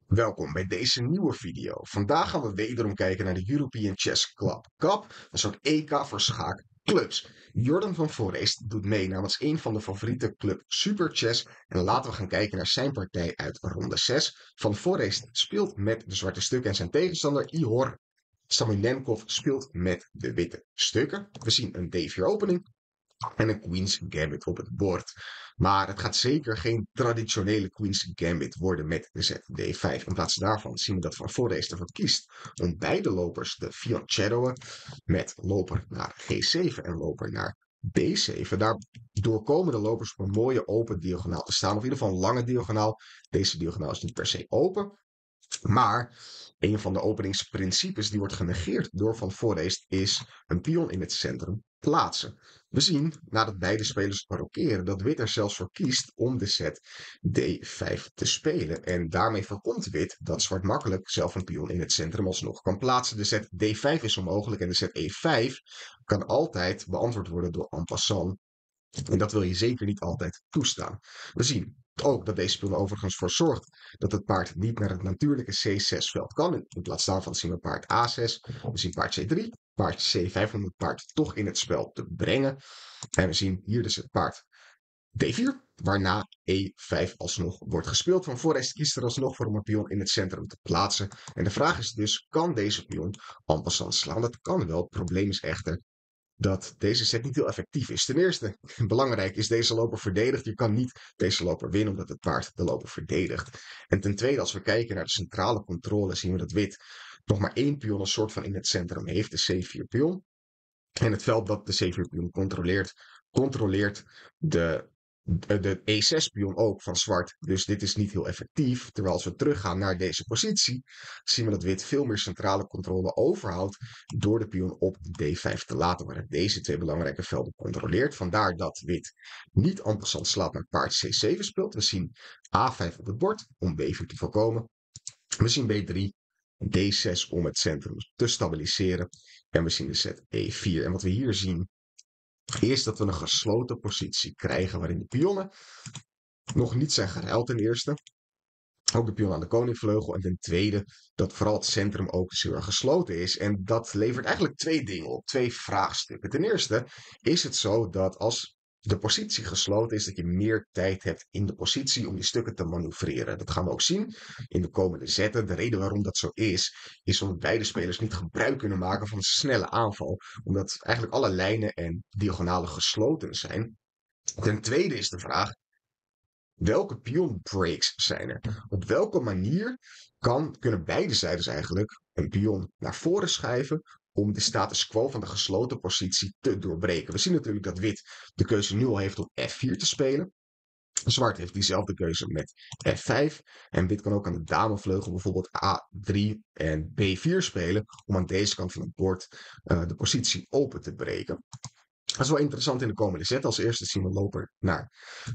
Welkom bij deze nieuwe video. Vandaag gaan we wederom kijken naar de European Chess Club Cup, een soort EK voor schaakclubs. Jordan van Foreest doet mee namens een van de favoriete club Super Chess en laten we gaan kijken naar zijn partij uit ronde 6. Van Foreest speelt met de zwarte stukken en zijn tegenstander Ihor Samoylenkov speelt met de witte stukken. We zien een D4 opening en een Queen's Gambit op het bord. Maar het gaat zeker geen traditionele Queen's Gambit worden met de zet D5. In plaats daarvan zien we dat Van Foreest ervoor kiest om beide lopers de fianchettoen met loper naar G7 en loper naar B7. Daardoor komen de lopers op een mooie open diagonaal te staan. Of in ieder geval een lange diagonaal. Deze diagonaal is niet per se open. Maar een van de openingsprincipes die wordt genegeerd door Van Foreest is een pion in het centrum plaatsen. We zien, nadat beide spelers rokeren, dat wit er zelfs voor kiest om de set D5 te spelen. En daarmee voorkomt wit dat zwart makkelijk zelf een pion in het centrum alsnog kan plaatsen. De set D5 is onmogelijk en de set E5 kan altijd beantwoord worden door en passant. En dat wil je zeker niet altijd toestaan. We zien ook dat deze pion overigens voor zorgt dat het paard niet naar het natuurlijke C6-veld kan. In plaats daarvan zien we paard A6, we zien paard C3, paard C5 om het paard toch in het spel te brengen. En we zien hier dus het paard D4, waarna E5 alsnog wordt gespeeld. Van Foreest kiest er alsnog voor om een pion in het centrum te plaatsen. En de vraag is dus, kan deze pion en passant slaan? Dat kan wel. Het probleem is echter dat deze set niet heel effectief is. Ten eerste, belangrijk is deze loper verdedigd. Je kan niet deze loper winnen omdat het paard de loper verdedigt. En ten tweede, als we kijken naar de centrale controle, zien we dat wit nog maar één pion een soort van in het centrum heeft, de C4-pion. En het veld dat de C4-pion controleert de E6-pion ook van zwart. Dus dit is niet heel effectief. Terwijl als we teruggaan naar deze positie, zien we dat wit veel meer centrale controle overhoudt door de pion op D5 te laten, waar het deze twee belangrijke velden controleert. Vandaar dat wit niet en passant slaat naar paard C7 speelt. We zien A5 op het bord om B4 te voorkomen. We zien B3, D6 om het centrum te stabiliseren. En we zien de set E4. En wat we hier zien is dat we een gesloten positie krijgen waarin de pionnen nog niet zijn geruild ten eerste. Ook de pion aan de koningvleugel. En ten tweede dat vooral het centrum ook zeer erg gesloten is. En dat levert eigenlijk twee dingen op, twee vraagstukken. Ten eerste is het zo dat als de positie gesloten is, dat je meer tijd hebt in de positie om je stukken te manoeuvreren. Dat gaan we ook zien in de komende zetten. De reden waarom dat zo is omdat beide spelers niet gebruik kunnen maken van een snelle aanval. Omdat eigenlijk alle lijnen en diagonalen gesloten zijn. Ten tweede is de vraag, welke pion breaks zijn er? Op welke manier kunnen beide zijdes eigenlijk een pion naar voren schrijven om de status quo van de gesloten positie te doorbreken? We zien natuurlijk dat wit de keuze nu al heeft om F4 te spelen. Zwart heeft diezelfde keuze met F5. En wit kan ook aan de damevleugel bijvoorbeeld A3 en B4 spelen om aan deze kant van het bord de positie open te breken. Dat is wel interessant in de komende zet. Als eerste zien we loper naar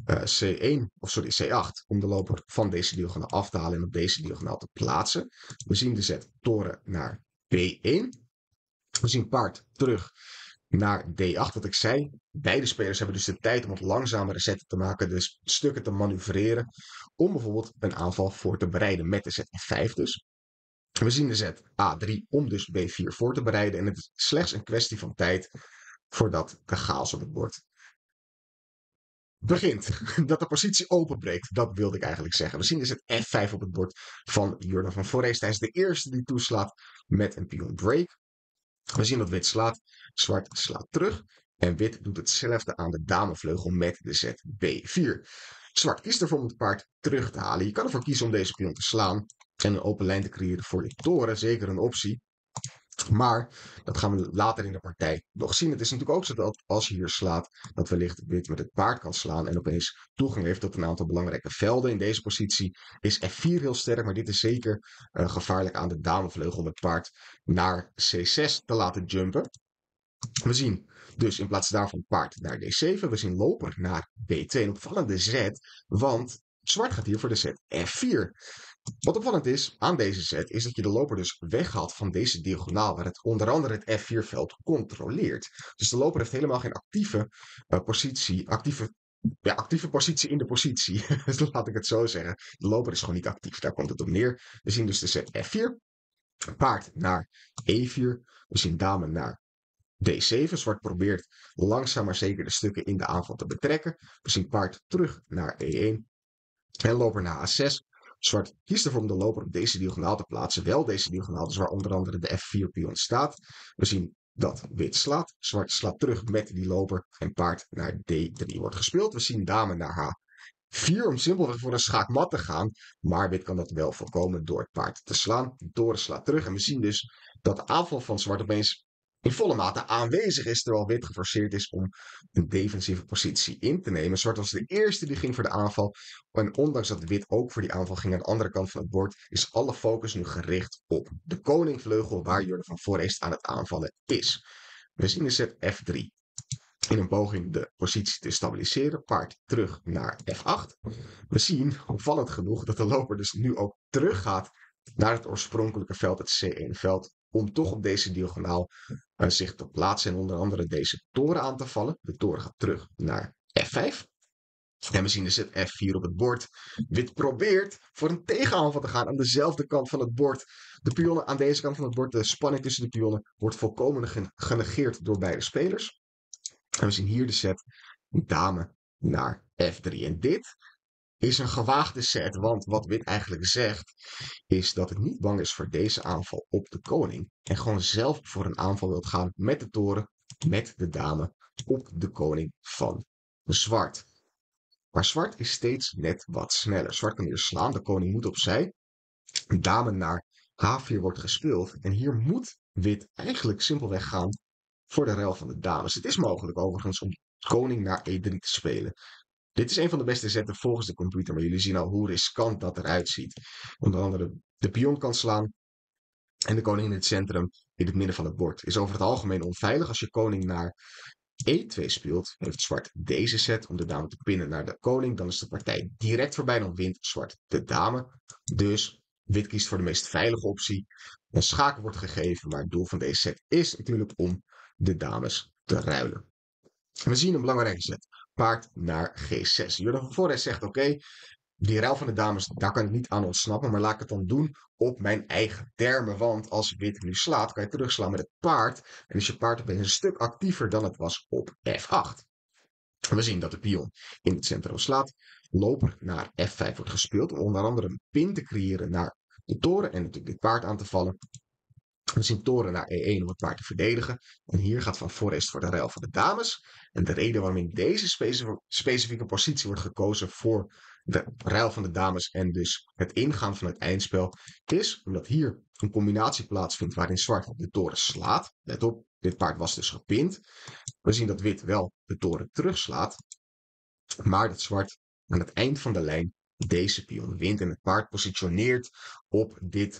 C8 om de loper van deze diagonaal af te halen en op deze diagonaal te plaatsen. We zien de zet toren naar B1. We zien paard terug naar D8. Wat ik zei, beide spelers hebben dus de tijd om wat langzamere zetten te maken, dus stukken te manoeuvreren, om bijvoorbeeld een aanval voor te bereiden met de zet F5 dus. We zien de zet A3 om dus B4 voor te bereiden en het is slechts een kwestie van tijd voordat de chaos op het bord begint. Dat de positie openbreekt, dat wilde ik eigenlijk zeggen. We zien dus het F5 op het bord van Jordan van Foreest. Hij is de eerste die toeslaat met een pion break. We zien dat wit slaat, zwart slaat terug. En wit doet hetzelfde aan de damevleugel met de zet B4. Zwart kiest ervoor om het paard terug te halen. Je kan ervoor kiezen om deze pion te slaan en een open lijn te creëren voor je toren. Zeker een optie. Maar dat gaan we later in de partij nog zien. Het is natuurlijk ook zo dat als je hier slaat, dat wellicht wit met het paard kan slaan en opeens toegang heeft tot een aantal belangrijke velden. In deze positie is F4 heel sterk, maar dit is zeker gevaarlijk aan de damevleugel om het paard naar C6 te laten jumpen. We zien dus in plaats daarvan paard naar D7. We zien loper naar B2. Een opvallende zet, want zwart gaat hier voor de zet F4. Wat opvallend is aan deze zet, is dat je de loper dus weghaalt van deze diagonaal, waar het onder andere het F4-veld controleert. Dus de loper heeft helemaal geen actieve positie, actieve ja, actieve positie in de positie. Laat ik het zo zeggen. De loper is gewoon niet actief. Daar komt het op neer. We zien dus de zet F4. Paard naar E4. We zien dame naar D7. Zwart probeert langzaam maar zeker de stukken in de aanval te betrekken. We zien paard terug naar E1. En loper naar A6. Zwart kiest ervoor om de loper op deze diagonaal te plaatsen. Wel deze diagonaal, dus waar onder andere de F4-pion staat. We zien dat wit slaat. Zwart slaat terug met die loper. En paard naar D3 wordt gespeeld. We zien dame naar H4 om simpelweg voor een schaak mat te gaan. Maar wit kan dat wel voorkomen door het paard te slaan. De toren slaat terug. En we zien dus dat de aanval van zwart opeens in volle mate aanwezig is, terwijl wit geforceerd is om een defensieve positie in te nemen. Zwart was de eerste die ging voor de aanval. En ondanks dat wit ook voor die aanval ging aan de andere kant van het bord, is alle focus nu gericht op de koningvleugel, waar Jordan van Foreest aan het aanvallen is. We zien de zet F3. In een poging de positie te stabiliseren, paard terug naar F8. We zien, opvallend genoeg, dat de loper dus nu ook teruggaat naar het oorspronkelijke veld, het C1-veld, om toch op deze diagonaal zich te plaatsen en onder andere deze toren aan te vallen. De toren gaat terug naar F5. En we zien de zet F4 op het bord. Wit probeert voor een tegenaanval te gaan aan dezelfde kant van het bord. De pionnen aan deze kant van het bord, de spanning tussen de pionnen, wordt volkomen genegeerd door beide spelers. En we zien hier de set dame naar F3. En dit is een gewaagde set, want wat wit eigenlijk zegt, is dat het niet bang is voor deze aanval op de koning. En gewoon zelf voor een aanval wilt gaan met de toren, met de dame, op de koning van zwart. Maar zwart is steeds net wat sneller. Zwart kan hier slaan, de koning moet opzij. Dame naar H4 wordt gespeeld. En hier moet wit eigenlijk simpelweg gaan voor de ruil van de dames. Het is mogelijk overigens om koning naar E3 te spelen. Dit is een van de beste zetten volgens de computer, maar jullie zien al hoe riskant dat eruit ziet. Onder andere de pion kan slaan en de koning in het centrum, in het midden van het bord. Is over het algemeen onveilig. Als je koning naar E2 speelt, heeft zwart deze set om de dame te pinnen naar de koning. Dan is de partij direct voorbij, dan wint zwart de dame. Dus wit kiest voor de meest veilige optie. Een schaak wordt gegeven, maar het doel van deze set is natuurlijk om de dames te ruilen. We zien een belangrijke set. Paard naar G6. Jordan van Foreest zegt oké, die ruil van de dames, daar kan ik niet aan ontsnappen, maar laat ik het dan doen op mijn eigen termen. Want als wit nu slaat, kan je terugslaan met het paard. En is je paard opeens een stuk actiever dan het was op F8. We zien dat de pion in het centrum slaat. Loper naar F5 wordt gespeeld om onder andere een pin te creëren naar de toren en natuurlijk dit paard aan te vallen. We zien toren naar E1 om het paard te verdedigen. En hier gaat Van Foreest voor de ruil van de dames. En de reden waarom in deze specifieke positie wordt gekozen voor de ruil van de dames en dus het ingaan van het eindspel, is omdat hier een combinatie plaatsvindt waarin zwart de toren slaat. Let op, dit paard was dus gepind. We zien dat wit wel de toren terugslaat, maar dat zwart aan het eind van de lijn deze pion wint en het paard positioneert op dit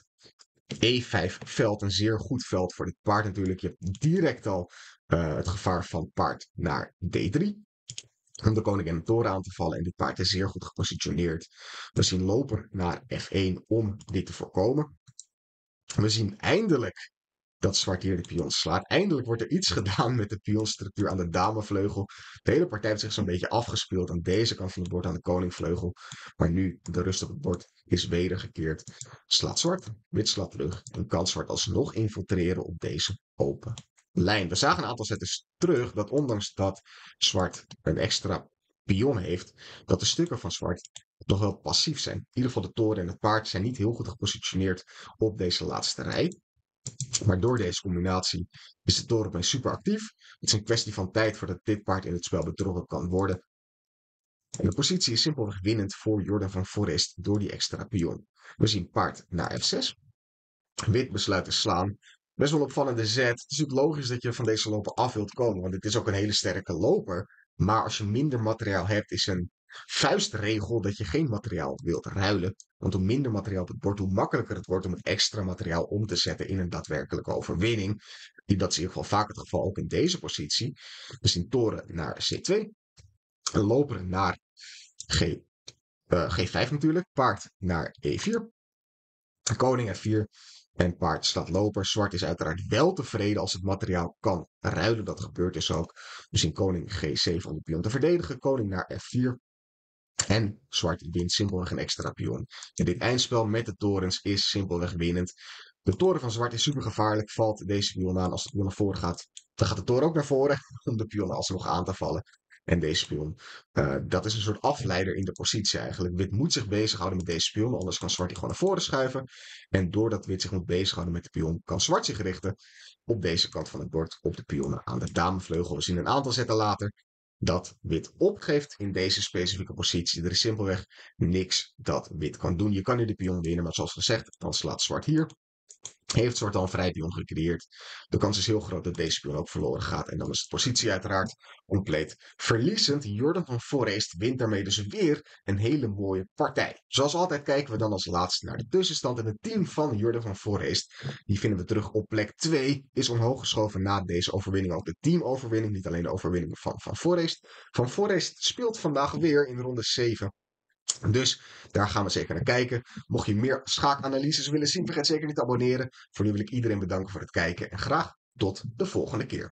E5-veld, een zeer goed veld voor dit paard natuurlijk. Je hebt direct al het gevaar van paard naar D3. Om de koning en de toren aan te vallen. En dit paard is zeer goed gepositioneerd. We zien loper naar F1 om dit te voorkomen. We zien eindelijk dat zwart hier de pion slaat. Eindelijk wordt er iets gedaan met de pionstructuur aan de damevleugel. De hele partij heeft zich zo'n beetje afgespeeld aan deze kant van het bord, aan de koningvleugel. Maar nu de rust op het bord is wedergekeerd. Slaat zwart, wit slaat terug en kan zwart alsnog infiltreren op deze open lijn. We zagen een aantal zetten terug dat ondanks dat zwart een extra pion heeft, dat de stukken van zwart nog wel passief zijn. In ieder geval de toren en het paard zijn niet heel goed gepositioneerd op deze laatste rij. Maar door deze combinatie is de toren opeens super actief. Het is een kwestie van tijd voordat dit paard in het spel betrokken kan worden. En de positie is simpelweg winnend voor Jordan van Foreest door die extra pion. We zien paard naar F6. Wit besluit te slaan. Best wel een opvallende zet. Het is natuurlijk logisch dat je van deze loper af wilt komen, want het is ook een hele sterke loper. Maar als je minder materiaal hebt, is een vuistregel dat je geen materiaal wilt ruilen. Want hoe minder materiaal op het bord, hoe makkelijker het wordt om het extra materiaal om te zetten in een daadwerkelijke overwinning. Dat is in ieder geval vaak het geval ook in deze positie. We zien toren naar C2. Een loper naar G5 natuurlijk. Paard naar E4. Koning F4. En paard slaat loper. Zwart is uiteraard wel tevreden als het materiaal kan ruilen. Dat gebeurt dus ook. Dus in koning G7 om de pion te verdedigen. Koning naar F4. En zwart wint simpelweg een extra pion. En dit eindspel met de torens is simpelweg winnend. De toren van zwart is super gevaarlijk. Valt deze pion aan als de pion naar voren gaat, dan gaat de toren ook naar voren om de pion alsnog aan te vallen. En deze pion, dat is een soort afleider in de positie eigenlijk. Wit moet zich bezighouden met deze pion, anders kan zwart die gewoon naar voren schuiven. En doordat wit zich moet bezighouden met de pion, kan zwart zich richten op deze kant van het bord op de pionnen aan de damevleugel. We zien een aantal zetten later dat wit opgeeft in deze specifieke positie. Er is simpelweg niks dat wit kan doen. Je kan nu de pion winnen, maar zoals gezegd, dan slaat zwart hier. Heeft zwart al een vrij pion gecreëerd. De kans is heel groot dat deze pion ook verloren gaat. En dan is de positie uiteraard compleet verliezend. Jordan van Foreest wint daarmee dus weer een hele mooie partij. Zoals altijd kijken we dan als laatste naar de tussenstand. En het team van Jordan van Foreest, die vinden we terug op plek 2. Is omhoog geschoven na deze overwinning. Ook de teamoverwinning, niet alleen de overwinning van Foreest. Van Foreest speelt vandaag weer in ronde 7. Dus daar gaan we zeker naar kijken. Mocht je meer schaakanalyses willen zien, vergeet zeker niet te abonneren. Voor nu wil ik iedereen bedanken voor het kijken en graag tot de volgende keer.